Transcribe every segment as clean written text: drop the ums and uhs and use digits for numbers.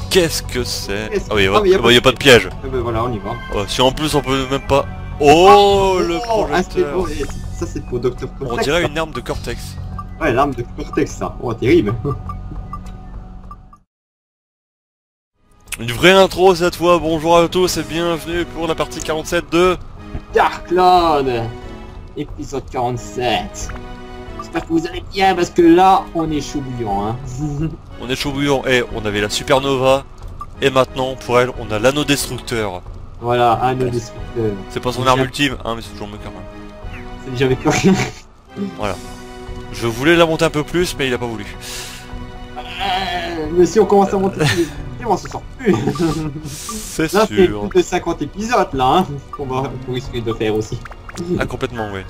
qu'est-ce que c'est? Qu'est-ce Ah oui, que- il y a pas de piège. Ben voilà, on y va. Si en plus on peut même pas... Oh, le ah, c'est projecteur. beau, et ça c'est pour Dr. On Cortex. dirait ça. une arme de Cortex. Ouais, l'arme de Cortex ça. Oh, terrible. Une vraie intro cette fois, bonjour à tous et bienvenue pour la partie 47 de... Dark Lord, épisode 47. J'espère que vous allez bien parce que là, on est chaud bouillant. Hein. On est chaud bouillant et on avait la supernova. Et maintenant, pour elle, on a l'anneau destructeur. Voilà, un autre destructeur. C'est pas son arme ultime, hein, mais c'est toujours mieux qu'un arme. C'est déjà avec rien. Voilà. Je voulais la monter un peu plus, mais il a pas voulu. Mais si on commence à monter, on se sort plus. C'est Là, c'est sûr. plus de 50 épisodes là, hein, qu'on risque de faire aussi. Ah, complètement, oui.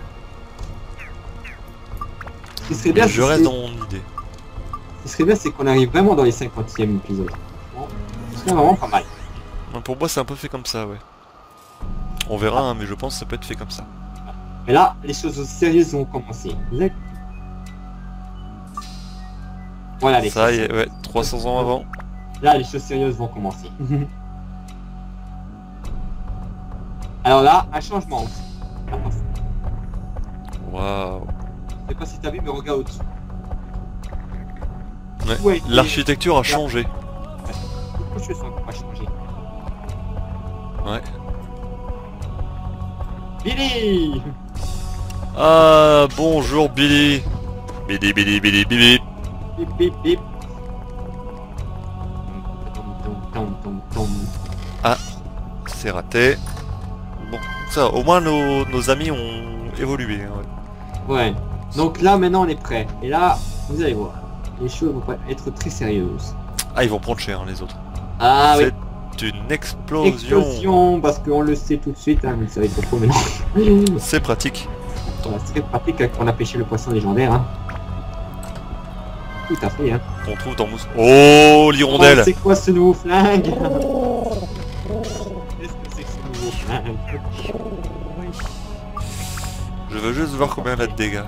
Ce qui serait bien, Je reste dans mon idée. ce qui serait bien, c'est qu'on arrive vraiment dans les 50e épisodes. Ce serait vraiment pas mal. Pour moi, c'est un peu fait comme ça, ouais. On verra, hein, mais je pense que ça peut être fait comme ça. Mais là, les choses sérieuses vont commencer. Voilà, les Ça choses y est, ouais, 300 ans avant. Là, les choses sérieuses vont commencer. Alors là, un changement. Attention. Waouh. Je sais pas si t'as vu, mais regarde au-dessus. Ouais. Ouais, L'architecture a changé. beaucoup de choses sont pas changées. Ouais. Billy. Ah, bonjour Billy. Billy, Billy, Billy, Billy. Bip bip bip. Tom, tom, tom, tom. C'est raté. Bon, ça, au moins nos amis ont évolué. Hein, ouais. Ouais. Donc là, maintenant, on est prêt. Et là, vous allez voir. Les choses vont être très sérieuses. Ah, ils vont prendre cher, hein, les autres. Ah oui. C'est une explosion. Explosion, parce qu'on le sait tout de suite, hein, vous le savez pas trop maintenant. C'est pratique. C'est très pratique quand on a pêché le poisson légendaire. Hein. Tout à fait. Hein. On trouve dans mousse. Oh, l'hirondelle. Oh, c'est quoi ce nouveau flingue? Qu'est-ce que c'est que ce nouveau flingue? Je veux juste voir combien elle a de dégâts.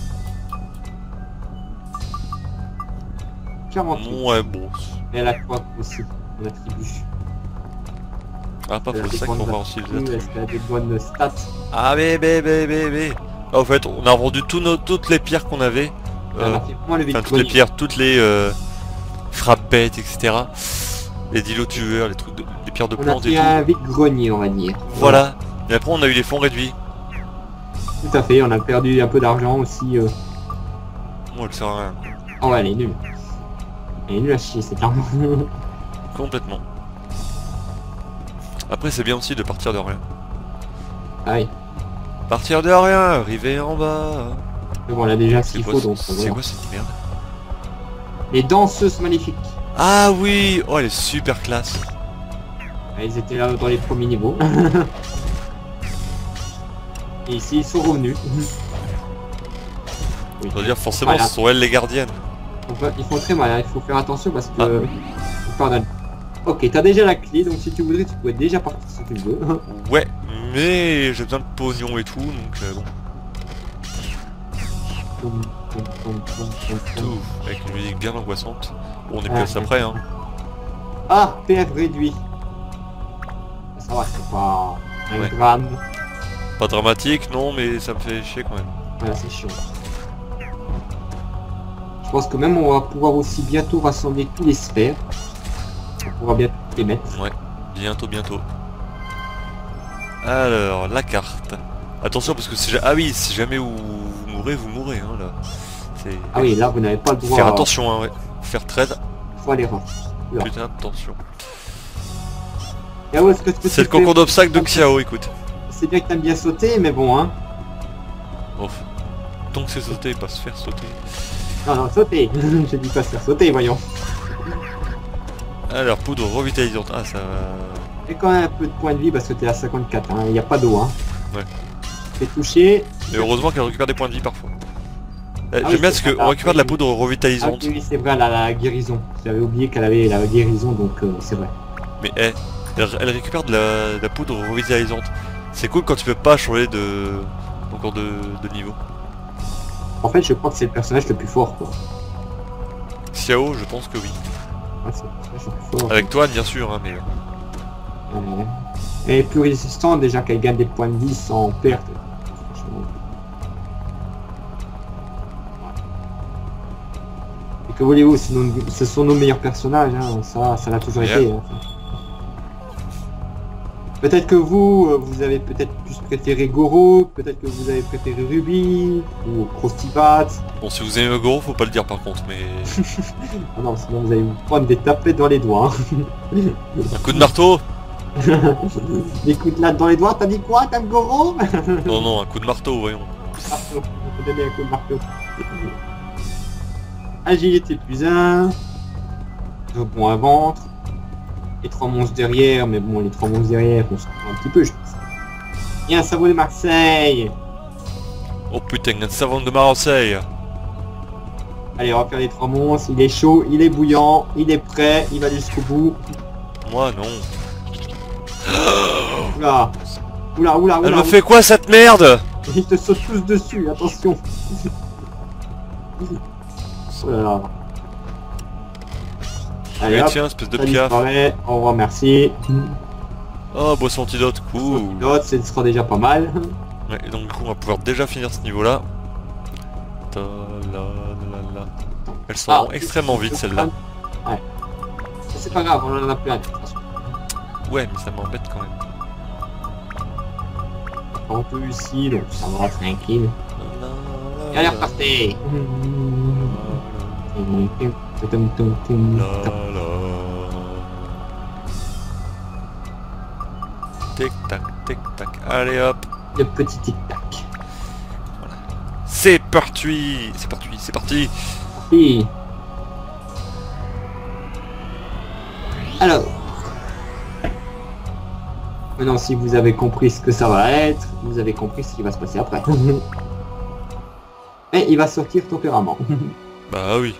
48. Ouais, bon. Mais elle a quoi aussi en attribut? Ah, pas pour ça qu'on va aussi les attributs. Est-ce qu'elle a des bonnes stats? Ah, bébé. Ah, en fait, on a vendu toutes les pierres qu'on avait. Elle a fait moins le Enfin, toutes les pierres, toutes les frappe-bêtes, etc. Les dilos tueurs, les trucs, les pierres de On a plantes et fait tout. un vide-grenier, on va dire. Voilà. Et après, on a eu les fonds réduits. Tout à fait, on a perdu un peu d'argent aussi. Moi, elle sert à rien. Oh, elle est nulle. Elle est nulle à chier, cette arme. Complètement. Après, c'est bien aussi de partir de rien. Ah oui. Partir de rien, arriver en bas. Mais bon, on a déjà ce C'est qu'il quoi, faut, donc c'est voilà. quoi cette merde? Les danseuses magnifiques. Ah oui. Oh, elle est super classe. Ils étaient là dans les premiers niveaux. Et ici, ils sont revenus. Oui. Je veux dire, forcément, Voilà. ce sont elles les gardiennes. Ils font très mal, hein. Il faut faire attention parce que... Ah. Pardon. Ok, t'as déjà la clé, donc si tu voudrais, tu pourrais déjà partir si tu veux. Ouais, mais j'ai besoin de pognon et tout, donc bon. Toum, toum, toum, toum, toum, toum. Tout, avec une musique bien angoissante. Bon, on est Ah, plus après, hein. Ah, PF réduit. Ça va, c'est pas un Ouais. gramme. Pas dramatique, non, mais ça me fait chier quand même. Voilà, c'est chiant. Je pense que même on va pouvoir aussi bientôt rassembler tous les sphères. On pourra bientôt les mettre. Ouais, bientôt. Alors, la carte. Attention, parce que si ah oui, si jamais vous mourrez, hein, là. C'est... Ah oui, là vous n'avez pas le droit Faire attention, hein, ouais. Faire très... Faut aller voir. Là. Putain, attention. Et où est-ce que tu C'est le fais- concours d'obstacles de Xiao, écoute. C'est bien que t'aimes bien sauter, mais bon, hein. Ouf. Tant que c'est sauter, pas se faire sauter. Non, sauter. Je dis pas se faire sauter, voyons. Alors, poudre revitalisante. Ah, ça... Fais quand même un peu de points de vie parce que t'es à 54, hein. Il n'y a pas d'eau, hein. Ouais. T'es touché. Et heureusement qu'elle récupère des points de vie parfois. J'aime oui, bien c'est parce vrai, qu'on récupère de la poudre Ah revitalisante. oui, c'est vrai, elle a la guérison. J'avais oublié qu'elle avait la guérison, donc c'est vrai. Mais elle récupère de la poudre revitalisante. C'est cool quand tu peux pas changer encore de niveau. En fait, je crois que c'est le personnage le plus fort, quoi. Xiao, je pense que oui. Ouais, c'est le personnage toujours plus fort. Avec toi, bien sûr, hein, mais... Elle est plus résistante déjà qu'elle gagne des points de vie sans perte. Franchement. Ouais. Et que voulez-vous, ce sont nos meilleurs personnages, hein. Ça l'a toujours été. Hein. Peut-être que vous avez peut-être plus préféré Goro, peut-être que vous avez préféré Ruby, ou Crostibat. Bon, si vous aimez Goro, faut pas le dire par contre, mais... Ah non, sinon vous allez vous prendre des tapettes dans les doigts. Hein. Un coup de marteau? Des coups de latte dans les doigts, t'as dit quoi? T'aimes Goro? Non, non, un coup de marteau, voyons. Marteau, on peut donner un coup de marteau. Agilité plus 1. Rebond à ventre. Les 3 monstres derrière, mais bon, les 3 monstres derrière, on s'en fout un petit peu, je pense. Il y a un savon de Marseille. Oh putain, un savon de Marseille. Allez, on va faire les 3 monstres. Il est chaud, il est bouillant, il est prêt, il va jusqu'au bout. Moi, non. Oula. Oula, oula, oula. Elle me fait quoi, cette merde? Ils te sautent tous dessus, attention. Oh là là. Allez, Mais hop, tiens, espèce de ça piaf. disparaît. Au revoir, merci. Oh, boisson antidote, cool. L'autre, ce sera déjà pas mal. Ouais, et donc du coup, on va pouvoir déjà finir ce niveau-là. Ta la la la. Elles sont extrêmement vite, celles-là. Ouais. C'est pas grave, on en a plein de toute façon. Ouais, mais ça m'embête quand même. On peut ici, donc ça va tranquille. Et allez, repartez. Tic tac, tic tac. Allez hop. Le petit tic tac. C'est parti. C'est parti. C'est parti. Et... Alors. Maintenant, si vous avez compris ce que ça va être, vous avez compris ce qui va se passer après. Et il va sortir tempérament. Bah oui.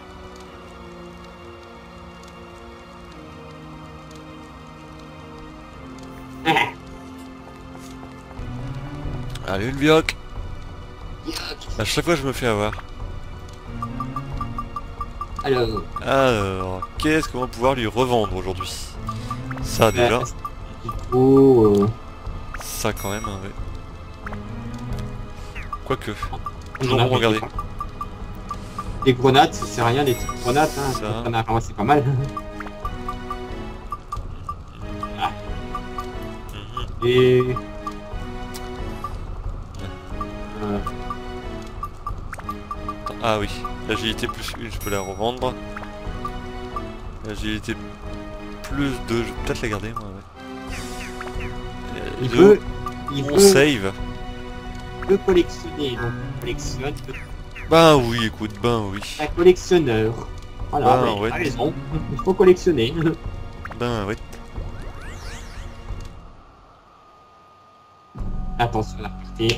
Allez le vioc. À chaque fois je me fais avoir. Alors, qu'est-ce qu'on va pouvoir lui revendre aujourd'hui? Ça déjà. Ça quand même, hein, ouais. Quoique. Toujours bon, regardez. Les grenades, ça sert à rien, les petites grenades, hein. Ça. On a ramassé pas mal. Ah. Et... Ah oui, l'agilité plus 1, je peux la revendre. L'agilité plus 2, je vais peut-être la garder moi, ouais. Il on veut save. collectionner, donc il collectionne. Ben oui, écoute, ben oui. Un collectionneur. Voilà, Ben ouais. t'as raison, il faut collectionner. Ben ouais. Attention à la partie.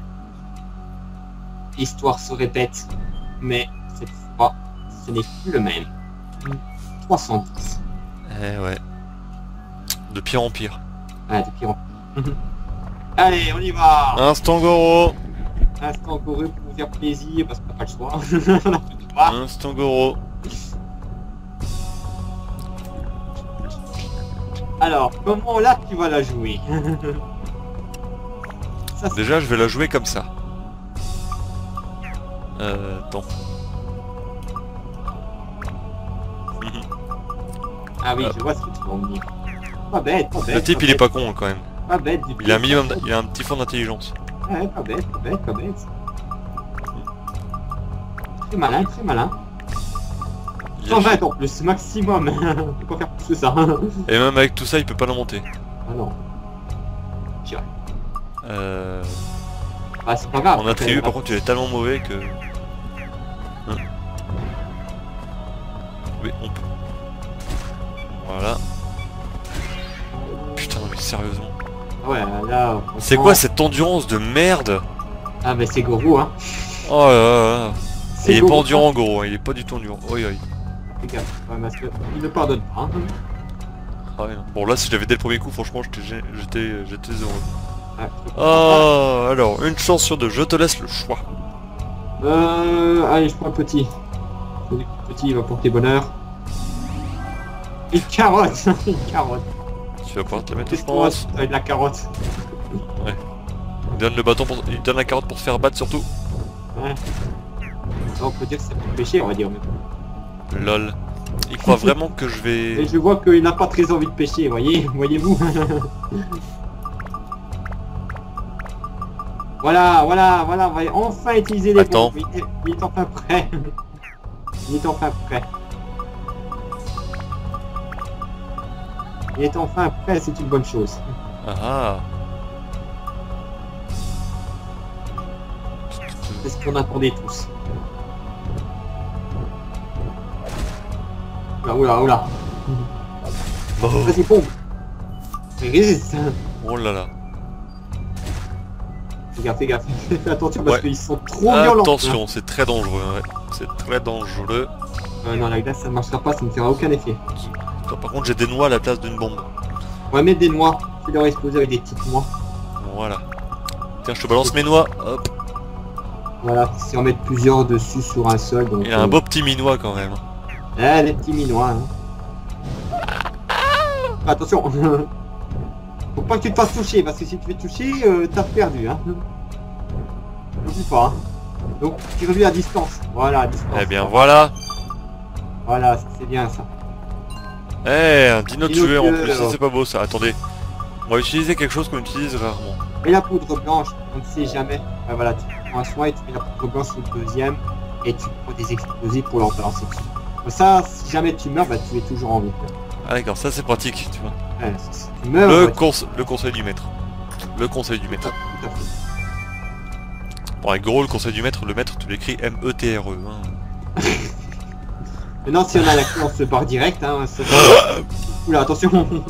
L'histoire se répète, mais cette fois, ce n'est plus le même. 310. Eh ouais. De pire en pire. Ah, de pire en pire. Allez, on y va. Instant Goro. Instant Goro pour vous faire plaisir, parce qu'on n'a pas le choix. On n'a plus le choix. Instant Goro. Alors, comment là tu vas la jouer? Ça, Déjà, je vais la jouer comme ça. Attends. Ah oui, je vois ce que tu veux en venir. Pas bête, pas bête. Le type, pas il est bête, pas con quand même. Pas bête du Il a un tout. minimum, il a un petit fond d'intelligence. Ouais, pas bête, pas bête, pas bête. Très malin, très malin. Il 120 en plus, maximum. On peut pas faire plus que ça. Et même avec tout ça, il peut pas la monter. Ah non. J'irai. Bah c'est pas grave. En attribut, par contre, il est tellement mauvais que... Hein. Oui, on peut. Voilà. Putain, mais sérieusement. Ouais, là... C'est quoi cette endurance de merde? Ah mais c'est Goro, hein. Oh là là là. C'est Il est pas Goro. endurant, Goro, hein. Il est pas du tout endurant. Oi oi. Fais gaffe, ouais, parce que il ne pardonne pas. Hein. Ah ouais. Bon là, si je l'avais dès le premier coup, franchement, j'étais heureux. Ouais, Oh, alors, une chance sur deux, je te laisse le choix. allez, je prends le petit. Le petit, il va porter bonheur. Une carotte. Une carotte. Tu vas pouvoir te la mettre, je Qu'est-ce qu'on va pense. avec la carotte? Il donne le bâton pour... Il donne la carotte pour se faire battre surtout. Ouais. On peut dire que c'est pour pêcher, on va dire. Lol. Il croit vraiment que je Et vais... je vois qu'il n'a pas très envie de pêcher, voyez-vous. Voilà, on va enfin utiliser les Attends. bombes. Il est enfin prêt. Il est enfin prêt. Il est enfin prêt, c'est une bonne chose. Ah ah. C'est ce qu'on attendait tous. Oula. Oh, Vas-y, bombe. Mais résiste. oh là là. Fais gaffe. Fais attention parce Ouais. qu'ils sont trop violents. Attention, c'est très dangereux. Ouais. C'est très dangereux. Non, la glace ça ne marchera pas, ça ne fera aucun effet. Toi, par contre, j'ai des noix à la place d'une bombe. On va mettre des noix. Je vais leur exploser avec des petites noix. Voilà. Tiens, je te balance mes noix. Hop. Voilà, si on met plusieurs dessus sur un seul. Donc, Il a un beau petit minois quand même. les petits minois. Hein. Attention. Faut pas que tu te fasses toucher, parce que si tu fais toucher, t'as perdu. Hein. N'oublie pas. Hein. Donc, tire-lui à distance. Voilà, à distance. Eh bien, voilà. Voilà, c'est bien ça. Eh, un dino Dino tueur en tueur. plus. Ça, c'est pas beau ça. Attendez. On va utiliser quelque chose qu'on utilise rarement. Et la poudre blanche, on ne sait jamais. Voilà, tu prends un soin et tu mets la poudre blanche sur le deuxième et tu prends des explosifs pour leur balancer dessus. Comme ça, si jamais tu meurs, bah tu es toujours en vie. Ah d'accord, ça c'est pratique, tu vois. Ouais, si tu meurs, Le, bah, le conseil du maître. Le conseil du maître. tout à fait. Bon, avec gros, le conseil du maître, le maître, tu l'écris M-E-T-R-E. Hein. Maintenant, si on a la clé, on se barre direct. Hein, Oula, attention.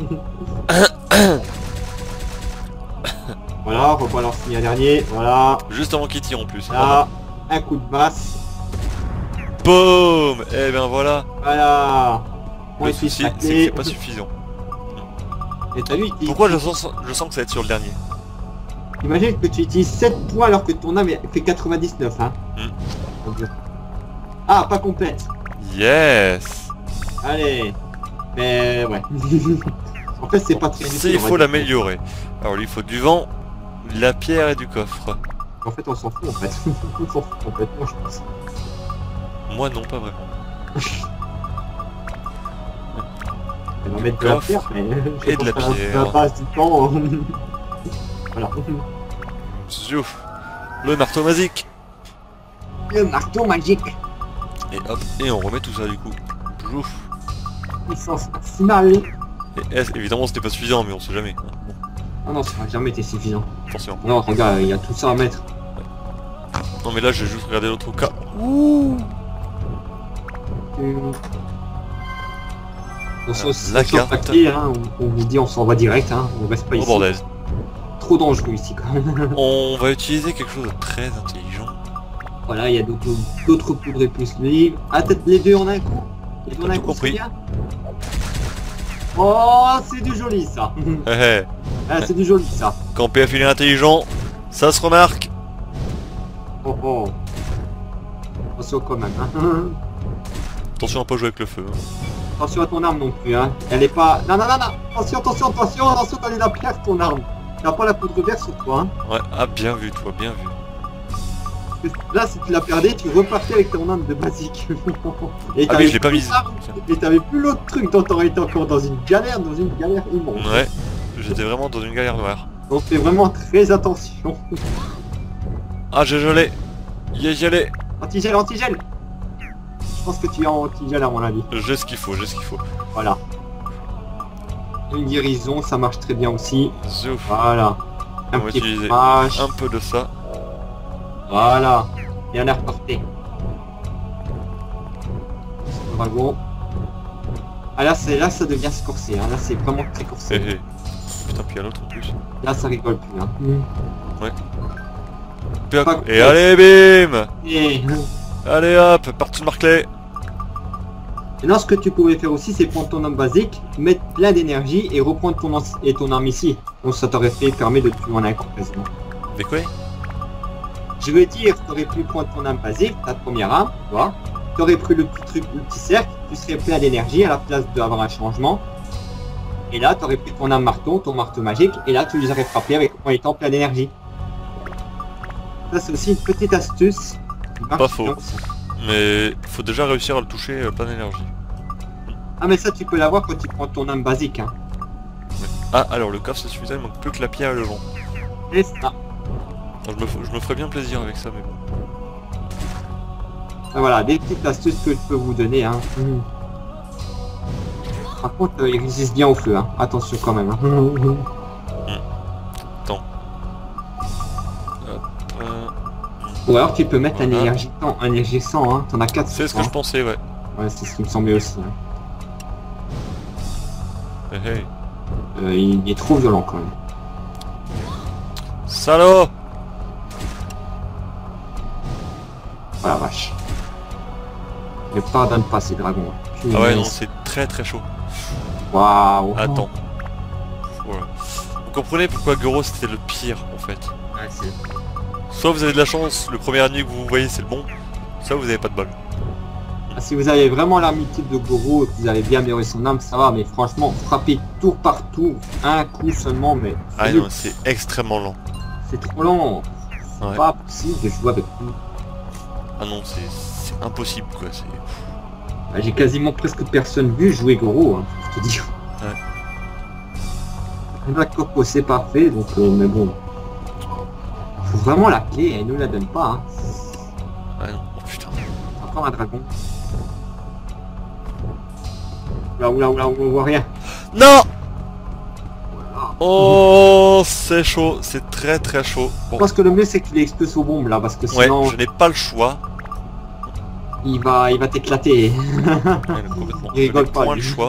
Voilà, rebalance un dernier. Voilà, Juste avant qu'il tire en plus. là, un coup de basse. Boum. Eh bien voilà. Voilà. On Le utilise souci, la c'est que clé. c'est pas suffisant. Et t'as vu, Pourquoi je sens que ça va être sur le dernier? imagine que tu utilises 7 points alors que ton âme fait 99, hein. Mon Dieu. Ah, pas complète. Yes. Allez. Mais ouais. En fait, c'est pas très Ça, il faut l'améliorer. Alors, il faut du vent, de la pierre et du coffre. En fait, on s'en fout, en fait. On s'en fout complètement, je pense. Moi, non, pas vraiment. On va mettre de la Coffre pierre, mais... je et de la pense qu'à pierre. la base du temps... voilà. Zouf. Le marteau magique. Le marteau magique. Et hop, et on remet tout ça du coup. Zouf. Puissance maximale. Et évidemment, c'était pas suffisant, mais on sait jamais. Bon, Ah non, ça n'a jamais été suffisant. attention. Non, regarde, il y a tout ça à mettre. Non, mais là, j'ai juste regardé l'autre cas. Ouh. On Alors, se la sur carte. papier, hein, on vous dit on s'en va direct, hein, on reste pas Oh ici. bordel. Trop dangereux ici quand même. On va utiliser quelque chose de très intelligent. Voilà, il y a d'autres poudres explosives. Ah, peut-être les deux en un coup. Les deux en T'as un tout coup, compris. c'est bien. Oh, c'est du joli ça. Hé hé. Ah, c'est du joli ça. Quand PF il est intelligent, ça se remarque. Oh oh. Attention quand même. Hein. Attention à pas jouer avec le feu. Hein. Attention à ton arme non plus. Hein. Elle est pas... Non, non, non, non. Attention, t'as la pierre ton arme. T'as pas la poudre verte sur toi. Hein. Ouais, ah bien vu toi, bien vu. Parce que là, si tu la perdais, tu repartais avec ton arme de basique. Et Ah t'avais oui, je l'ai pas plus mise. l'arme, et t'avais plus l'autre truc dont t'aurais été encore dans une galère immense. Ouais, j'étais vraiment dans une galère noire. Donc fais vraiment très attention. Ah j'ai gelé. J'y allais. Antigel. Je pense que tu es en antigel à mon avis. J'ai ce qu'il faut, j'ai ce qu'il faut. Voilà. Une guérison, ça marche très bien aussi. Zouf. Voilà. Un On va petit utiliser fromage. un peu de ça. Voilà. Et un air porté. Dragon. Ah là, ça devient se corser. Hein. Là, c'est vraiment très corsé. Hé hé. Putain, puis il y a l'autre en plus. Là, ça rigole plus. Hein. Puis, Pas- et allez, bim. Et... Allez hop, partie de Marclay. Maintenant, ce que tu pouvais faire aussi, c'est prendre ton arme basique, mettre plein d'énergie et reprendre ton arme ici. Donc ça t'aurait permis de tuer en un coup quasiment. Mais quoi? Je veux dire, tu aurais pu prendre ton arme basique, ta première arme, tu vois. Tu aurais pris le petit truc, le petit cercle, tu serais plein d'énergie à la place d'avoir un changement. Et là, tu aurais pris ton marteau magique, et là, tu les aurais frappés en étant plein d'énergie. Ça, c'est aussi une petite astuce. Pas faux. Mais faut déjà réussir à le toucher plein d'énergie. Ah, mais ça, tu peux l'avoir quand tu prends ton âme basique. Hein. Ouais. Ah, alors le coffre c'est suffisant, il manque plus que la pierre et le vent. Et ça. Je me ferais bien plaisir avec ça, mais bon. Ah, voilà, des petites astuces que je peux vous donner. Hein. Par contre, ils résistent bien au feu. Hein. Attention quand même. Hein. Attends. Ou alors tu peux mettre voilà. un énergie 100, hein. T'en as 4. C'est ce que je pensais, ouais. Ouais, c'est ce qui me semblait aussi. Hein. Hey, hey. Il est trop violent quand même. Salaud! Oh la vache. Ne pardonne pas ces dragons. Ah ouais, non, c'est très très chaud. Waouh. Attends. Voilà. Vous comprenez pourquoi Goro c'était le pire en fait. Ouais, c'est... Soit vous avez de la chance, le premier ennemi que vous voyez c'est le bon, soit vous avez pas de bol. Ah, si vous avez vraiment l'arme type de Goro et que vous avez bien amélioré son âme, ça va, mais franchement, frapper tour par tour, un coup seulement, mais... Ah non, c'est extrêmement lent. C'est trop lent. C'est Ouais. pas possible de jouer avec lui. Ah non, c'est impossible quoi. C'est... Bah, j'ai quasiment presque personne vu jouer Goro, hein, je te dis. Ouais. La corpo c'est parfait, donc mais bon. Faut vraiment la clé, elle ne la donne pas. Hein. Ah non, oh putain. Encore un dragon. Oula, on voit rien. Non! Voilà. Oh, c'est chaud, c'est très très chaud. Je Bon, pense que le mieux c'est que tu l'exposes aux bombes là, parce que ouais, sinon je n'ai pas le choix. il va t'éclater. Ouais, complètement. Il rigole Je n'ai pas. point lui. le choix.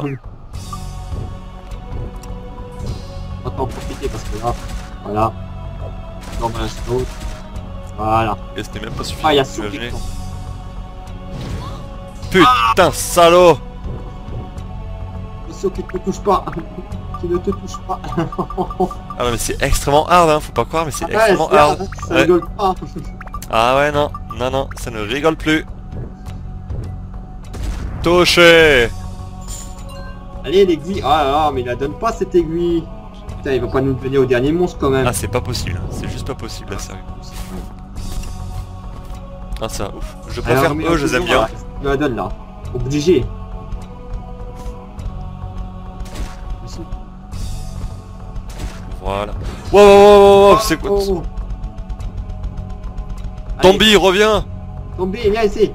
On va en profiter parce que là, voilà. Dans un slow. Voilà. Et ce n'est même pas suffisant. Ah, il y a vous Sophie. imaginez. Putain, salaud! Sauf qu'il ne te touche pas. Qui ne te touche pas. Ah non mais c'est extrêmement hard hein, faut pas croire mais c'est Ouais, extrêmement c'est hard. hard, ça Ouais. rigole pas. Ah ouais non, non, ça ne rigole plus. Touché! Allez l'aiguille. Ah là là, mais il la donne pas cette aiguille. Putain, il va pas nous donner au dernier monstre quand même. Ah c'est pas possible, c'est juste pas possible là sérieux. Ah ça, ouf. Je préfère Alors, mais eux, je les aime bien. voilà, il nous la donne là. Obligé. Voilà. Wow, c'est quoi? Oh. Tombi, reviens! Tombi, viens ici.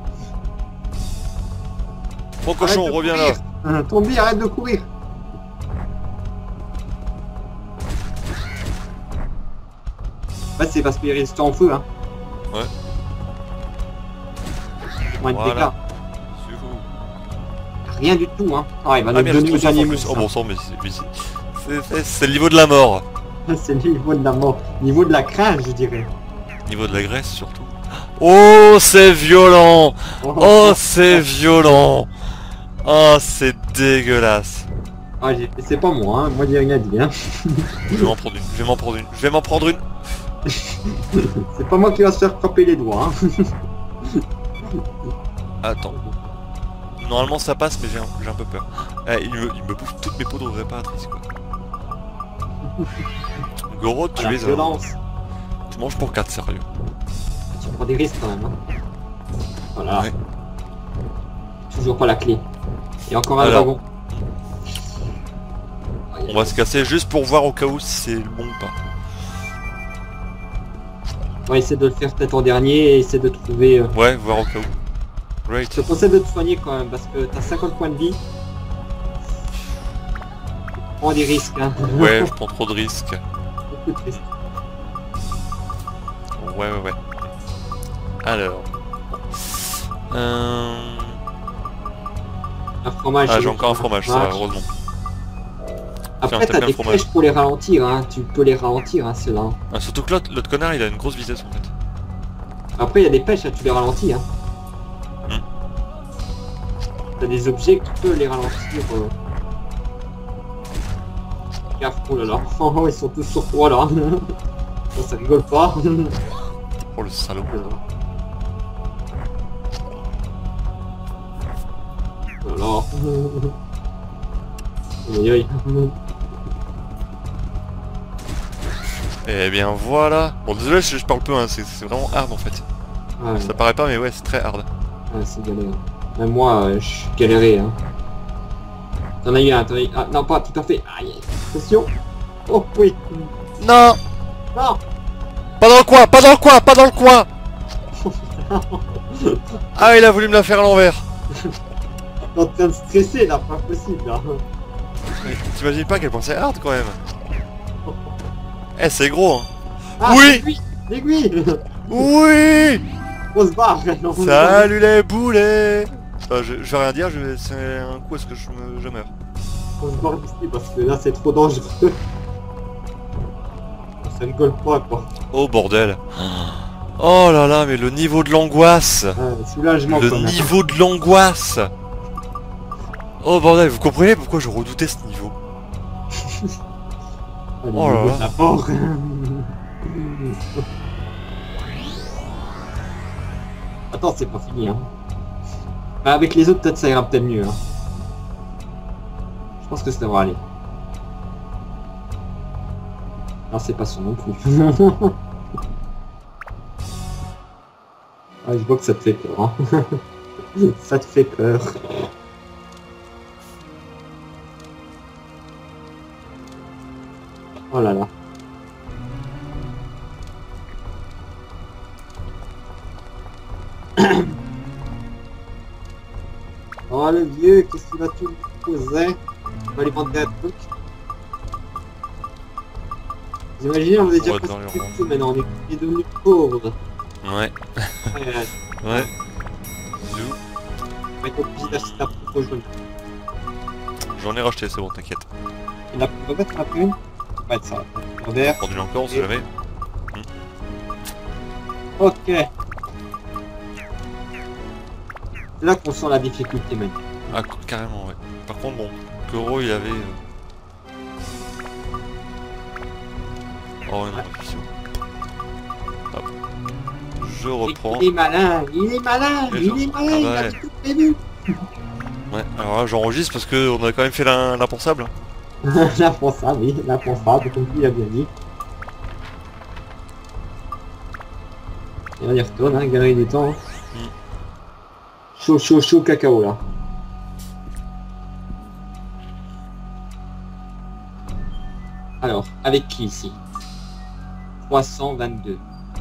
Mon cochon, Arrête de reviens là. courir. Tombi, arrête de courir. Ouais, c'est parce qu'il est resté en feu, hein. Ouais. Moins de Voilà. dégâts. C'est fou. Rien du tout, hein. Ah, il va Ah nous merde, donner je au trouve ça en dernier plus. monstre. Oh bon sang, mais c'est le niveau de la mort. C'est le niveau de la mort. Niveau de la crainte, je dirais. Niveau de la graisse surtout. Oh, c'est violent! Oh, c'est violent! Oh, c'est dégueulasse! Ah, c'est pas moi, hein. Moi, j'ai rien dit, hein. Je vais m'en prendre une, je vais m'en prendre une, je vais m'en prendre une! C'est pas moi qui va se faire frapper les doigts, hein. Attends. Normalement ça passe, mais j'ai un peu peur. Eh, il me bouffe toutes mes poudres réparatrices, quoi. Goro, tu La es violence. Tu manges pour 4, sérieux. Tu prends des risques quand même, hein. Voilà. Ouais. Toujours pas la clé. Et encore un Alors. dragon. On va se casser juste pour voir au cas où si c'est bon ou pas. On va essayer de le faire peut-être en dernier et essayer de trouver... Ouais, voir au cas où. Great. Je te conseille de te soigner quand même parce que t'as 50 points de vie. Prends des risques, hein. Ouais, je prends trop de risques. Beaucoup de risques. Ouais. Alors. Un fromage. Ah, j'ai encore un fromage, ça va, heureusement. Après, Tiens, t'as t'as bien des le fromage. flèches pour les ralentir, hein. Tu peux les ralentir, hein, ceux-là. Ah, surtout que l'autre connard, il a une grosse vitesse en fait. Après, il y a des pêches, hein, tu les ralentis, hein. T'as des objets que tu peux les ralentir. Gaffe, oh là là. Oh, ils sont tous sur toi là. Ça rigole pas. Oh le salaud. là là. Aïe aïe. Et bien voilà. Bon désolé je parle peu, hein. C'est vraiment hard en fait. Ouais, Ça paraît pas mais ouais c'est très hard. ouais, c'est galère. Même moi, je suis galéré. Hein. T'en as eu un, t'en as eu... Ah non, pas tout à fait. Aïe, attention. Oh oui. Non. Non. Pas dans le coin, pas dans le coin, pas dans le coin. Ah il a voulu me la faire à l'envers. T'es en train de stresser là, pas possible là. T'imagines pas à quel point c'est hard quand même. Eh c'est gros hein. Ah, Oui. l'aiguille. Oui. On se barre. Non, Salut les boulets. Je vais rien dire, c'est un coup est-ce que je meurs. On se barre d'ici parce que là c'est trop dangereux. Ça rigole pas quoi. Oh bordel. Oh là là mais le niveau de l'angoisse. Soulagement Le quand même. niveau de l'angoisse. Oh bordel, vous comprenez pourquoi je redoutais ce niveau? Ah, le Oh là niveau là. de la mort. Attends, c'est pas fini hein. Bah, avec les autres peut-être ça ira peut-être mieux hein. Je pense que ça devrait aller. Non, c'est pas son non plus. Ah, je vois que ça te fait peur hein. Ça te fait peur. Oh là là. Oh le vieux, qu'est-ce qu'il va tout nous poser? On va lui demander un truc. Vous imaginez, on est déjà Ouais, presque dans les plus ronds. tout maintenant, on est devenu pauvre. Ouais. Ouais. Zou. On va être obligé d'acheter ta propre jaune. J'en ai racheté, c'est bon, t'inquiète. Et la peut-être la prune? Ça va être ça. Vert. Rendu encore, on sait jamais. Ok. C'est là qu'on sent la difficulté même. Ah, carrément, ouais. Par contre, bon, Koro il avait. Oh, une réflexion. Hop. Je reprends. Il est malin, il est malin, Et il genre- est malin, Ah il bah a ouais. tout prévu. Ouais, alors là, j'enregistre parce qu'on a quand même fait l'impensable. L'impensable, oui, l'impensable, comme il a bien dit. Et on y retourne, hein, galerie du temps. Chaud, chaud, chaud cacao là. Alors, avec qui ici? 322.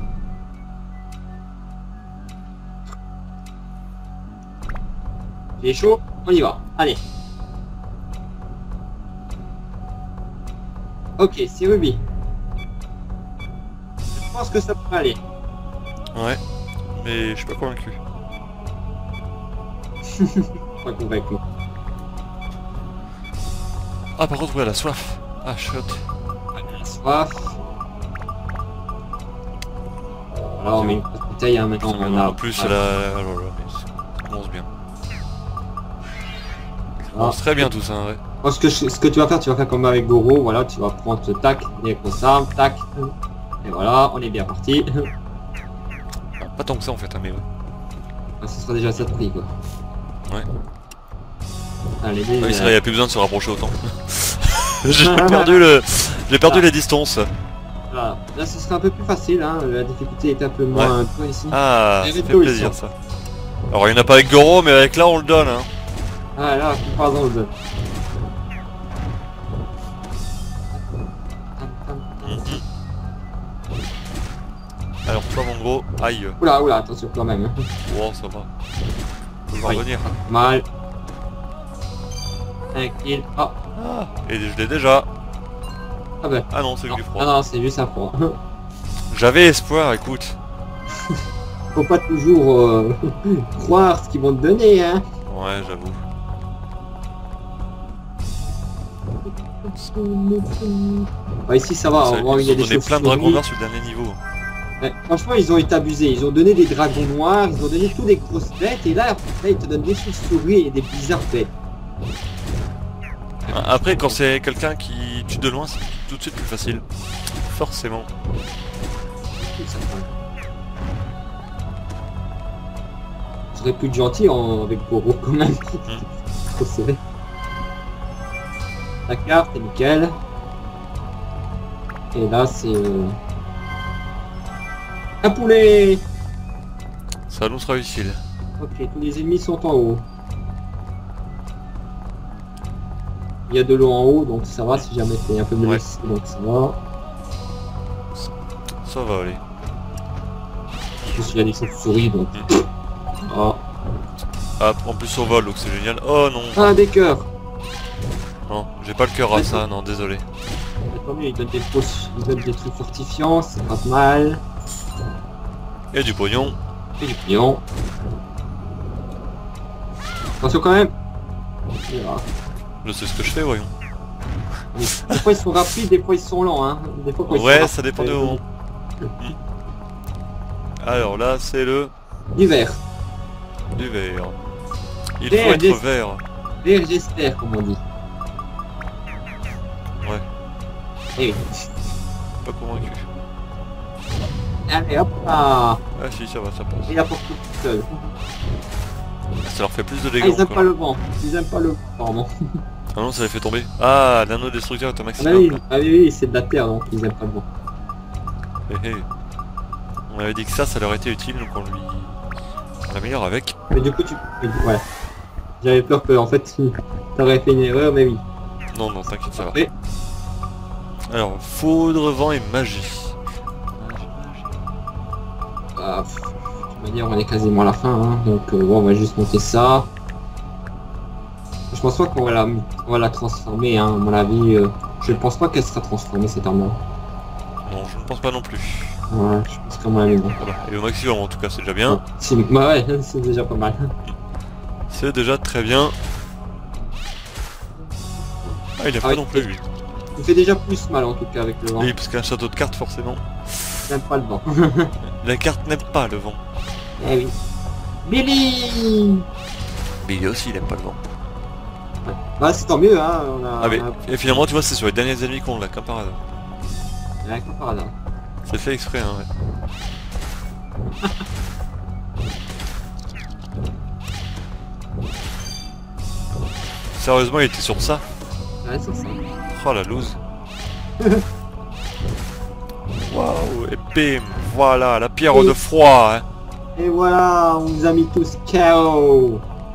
Il est chaud? On y va. Allez. Ok, c'est Ruby. Je pense que ça peut aller. Ouais. Mais je suis pas convaincu. Pas convaincu. Ah, par contre, ouais, la soif. Ah, chouette. La soif. Alors on met une grosse bouteille, hein, maintenant on a... En plus, elle a. Alors là, mais ça commence bien. Ça commence très bien tout ça, ouais. Moi, ce que tu vas faire comme avec Goro, voilà, tu vas prendre ce tac, et comme ça, tac. Et voilà, on est bien parti. Pas tant que ça en fait, hein, mais ouais. Ah, ce sera déjà ça de prix quoi. Ouais. Allez, Ah oui, c'est vrai, il n'y a plus besoin de se rapprocher autant. J'ai perdu les distances. Voilà. Là ce sera un peu plus facile, hein. La difficulté est un peu moins toi ici. Ah, Et ça les fait deux, ils plaisir sont- ça. Alors il n'y en a pas avec Goro, mais avec là on le donne. Hein. Ah là, comparaison aux deux. Alors toi mon gros, aïe. Oula, oula, attention quand même. Wow, ça va. On va Oui. revenir. Mal. Tranquille. Oh, Ah, et je l'ai déjà. ah ben. Ah non, c'est Non. du Ah froid. non, c'est juste un froid. J'avais espoir, écoute. Faut pas toujours croire ce qu'ils vont te donner, hein. Ouais, j'avoue. Bah, ici ça va, Ils au moins, il y a ont des donné choses plein de dragons noirs sur le dernier niveau. Ouais, franchement, ils ont été abusés. Ils ont donné des dragons noirs, ils ont donné tous des grosses bêtes, et là, ils te donnent des chauves-souris et des bizarres bêtes. Après, quand c'est quelqu'un qui tue de loin, c'est tout de suite plus facile. Forcément. Ça, quand même. J'aurais pu être gentil avec Goro quand même. trop serré. La carte est nickel. Et là c'est un poulet. Ça nous sera utile. Ok, tous les ennemis sont en haut. Il y a de l'eau en haut, donc ça va si jamais t'es un peu blessé, donc ça va. Ça va aller. En plus il y a des chauves-souris, donc... Ah. Ah, en plus on vole, donc c'est génial. Oh non. Ah, des cœurs. Non, j'ai pas le cœur à ça, non, désolé. Tant mieux, ils donnent des trucs fortifiants, c'est pas mal. Et du pognon. Et du pignon. Attention quand même. Voilà. Je sais ce que je fais, voyons. Des fois ils sont rapides, des fois ils sont lents, hein. Des fois, quand ils Ouais, sont ça rapides, dépend de où. Alors là, c'est le du vert. du vert. Il Vert, faut être des- vert. Vert, j'espère, comme on dit. Ouais, Et pas convaincu. allez hop là. Ah si, ça va, ça passe. Et la porte toute seule. Ça leur fait plus de Ah, dégâts ils aiment encore. pas le vent. Ils aiment pas le vent, pardon. Ah non, ça les fait tomber. Ah, l'anneau destructeur est au Ah maximum. oui, là. ah oui, c'est de la terre, donc ils aiment pas le vent. Hé, hé. On avait dit que ça leur était utile, donc on lui... On l'améliore avec. Mais du coup, ouais. J'avais peur que, en fait, t'aurais fait une erreur, mais oui. Non, non, t'inquiète, ça va. Et Alors, foudre, vent et magie. bah, de toute manière, on est quasiment à la fin, hein. Donc bon, on va juste monter ça. Je pense pas qu'on va la transformer, hein, à mon avis. Je ne pense pas qu'elle sera transformée cette arme. Non, je ne pense pas non plus. Ouais, je pense qu'à mon avis, non. Voilà. Et au maximum, en tout cas, c'est déjà bien. Si, bah ouais, c'est déjà pas mal. C'est déjà très bien. Ah, il a pas ouais, non plus, lui. Il fait déjà plus mal, en tout cas, avec le vent. Oui, parce qu'un château de cartes, forcément. J'aime pas le vent. La carte n'aime pas le vent. Eh oui. Billy. Mais il aussi, il aime pas le vent. Bah, c'est tant mieux, hein. Ah, mais... Et finalement, tu vois, c'est sur les derniers ennemis qu'on l'a, comme par hasard. Ouais, comme par hasard. C'est fait exprès, hein, ouais. Sérieusement, il était sur ça. Ouais, c'est ça. Oh la loose. Waouh, et bim, voilà, la pierre Oui. de froid. Hein. Et voilà, on vous a mis tous KO.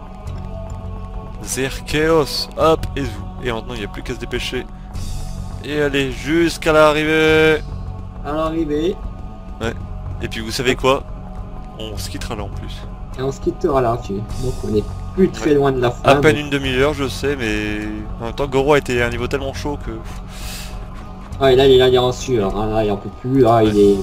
Zerkeos, hop, et zou. Et maintenant, il n'y a plus qu'à se dépêcher. Et allez, jusqu'à l'arrivée. À l'arrivée. Et puis, vous savez quoi? On se quittera là en plus. Et on se quittera là, tu. Donc on est plus très loin de la fin. À peine donc- une demi-heure, je sais, mais en même temps, Goro a été à un niveau tellement chaud que... Ouais, là il est en sueur, hein. Là il en peut plus, là il est...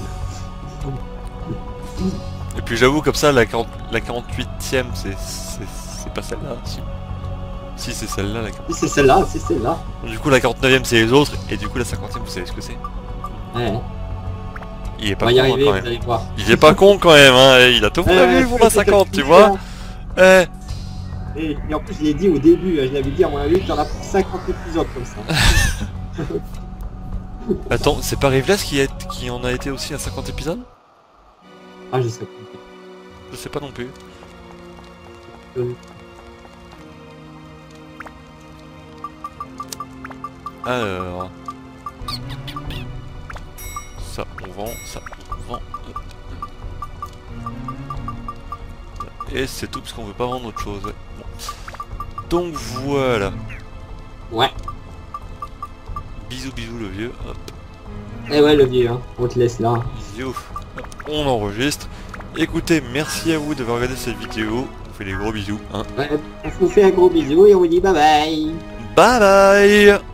Et puis j'avoue, comme ça, la 48ème, c'est pas celle-là. Si c'est celle-là, la 40. Si c'est celle-là, c'est celle-là. Du coup, la 49ème, c'est les autres. Et du coup, la 50ème, vous savez ce que c'est. Ouais, Il est on pas va y con, hein, arriver, quand vous même. allez voir. Il est pas con, quand même, hein. Il a tout prévu pour la 50, tu vois. Eh. Et en plus je l'ai dit au début, je l'avais dit à mon avis qu'il y en a pour 50 épisodes comme ça. Attends, c'est pas Rivlas qui en a été aussi à 50 épisodes? Ah je sais Je sais pas non plus. pas. Alors... Ça, on vend, ça, on vend. Et c'est tout, parce qu'on veut pas vendre autre chose, ouais. Bon. Donc voilà. Ouais. Bisous, bisous le vieux. Hop. Et ouais le vieux, hein. On te laisse là. Bisous. Hop. On enregistre. Écoutez, merci à vous d'avoir regardé cette vidéo. On fait des gros bisous, hein. Ouais, on vous fait un gros bisou et on vous dit bye bye. Bye bye.